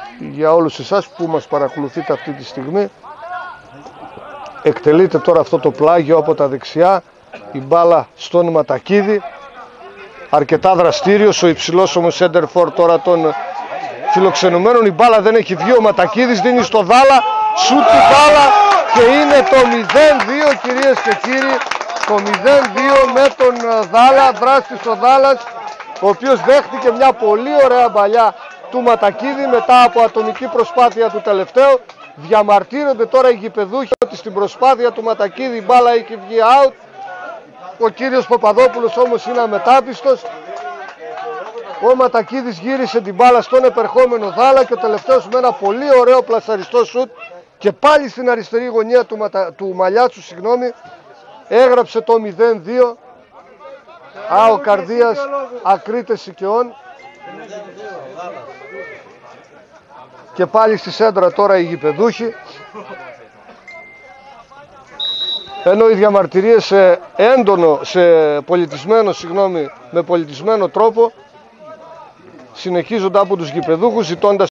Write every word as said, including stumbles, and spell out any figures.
για όλους εσάς που μας παρακολουθείτε αυτή τη στιγμή. Εκτελείται τώρα αυτό το πλάγιο από τα δεξιά, η μπάλα στον Ματακίδη, αρκετά δραστήριος, ο υψηλός όμως σέντερφορ τώρα των φιλοξενουμένων. Η μπάλα δεν έχει βγει, ο Ματακίδης δίνει στο Δάλα, σούτ του Δάλα και είναι το μηδέν δύο, κυρίες και κύριοι, το μηδέν δύο με τον Δάλα, δράστης ο Δάλας, ο οποίος δέχτηκε μια πολύ ωραία μπαλιά του Ματακίδη μετά από ατομική προσπάθεια του τελευταίου. Διαμαρτύρονται τώρα οι γηπεδούχοι ότι στην προσπάθεια του Ματακίδη η μπάλα έχει βγει out. Ο κύριος Παπαδόπουλος όμως είναι αμετάπιστος. Ο Ματακίδης γύρισε την μπάλα στον επερχόμενο Δάλα και ο τελευταίος με ένα πολύ ωραίο πλασαριστό σουτ και πάλι στην αριστερή γωνία του, Ματα... του Μαλιάτσου, συγγνώμη, έγραψε το μηδέν δύο. Α, ο Καρδίας ακρίτες Σικαιών. Και πάλι στη σέντρα τώρα οι γηπεδούχοι. Ενώ οι διαμαρτυρίες σε έντονο, σε πολιτισμένο, συγγνώμη, με πολιτισμένο τρόπο συνεχίζονται από τους γηπεδούχους, ζητώντας